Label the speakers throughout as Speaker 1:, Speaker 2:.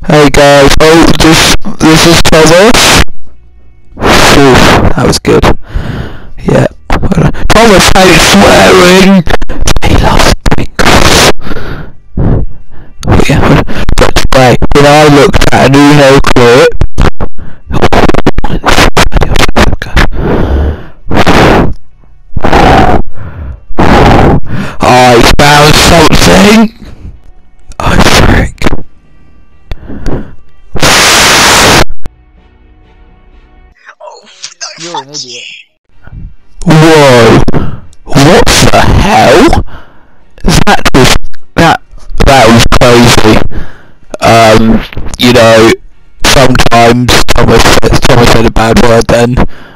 Speaker 1: Hey guys, this is Thomas. Phew, that was good. Yeah. Thomas hates swearing. He loves Pringles. Oh, yeah. But today, when I looked at an Uno clip, I found something. I frick.
Speaker 2: You're an idiot.
Speaker 1: Whoa! What the hell? That was crazy. You know, sometimes Thomas said a bad word then.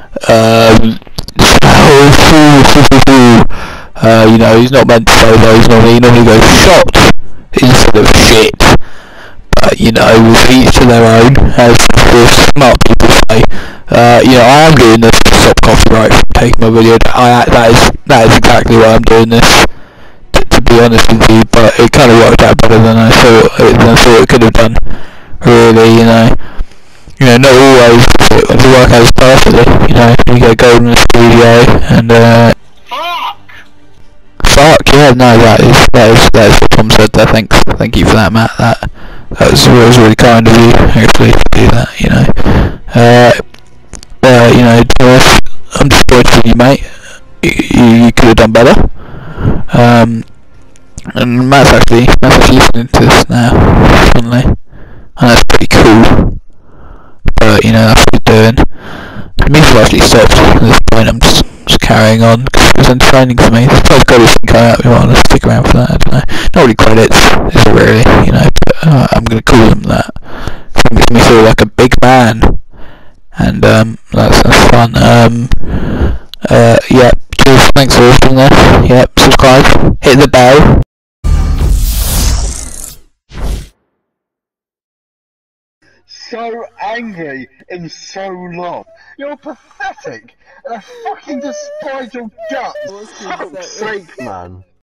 Speaker 1: You know, he's not meant to say those normally. He normally goes shot instead of shit. But, you know, with each to their own, as smart people say. You know, I am doing this to stop copyright from taking my video. That is exactly why I'm doing this. To be honest with you, but it kind of worked out better than I thought it could have done. Really, you know, not always does it work out perfectly. You know, you get gold in the studio and fuck yeah, no, that is what Tom said there. Thank you for that, Matt. That was really kind of you actually to do that. You know, Thomas, I'm disappointed in you, mate. You could have done better. And Matt's actually listening to this now, suddenly, and that's pretty cool. But you know, that's what he's doing. The music actually stopped at this point. I'm just carrying on because it was entertaining for me. There's probably got to think we want to stick around for that. I don't know. Not really credits, is it really? You know, but I'm gonna call them that. It makes me feel like a big man, and that's fun. Yeah. Cheers. Thanks for watching there. Yep. Subscribe. Hit the bell.
Speaker 3: So angry in so long. You're pathetic, and I fucking despise your guts. For fuck's sake, man.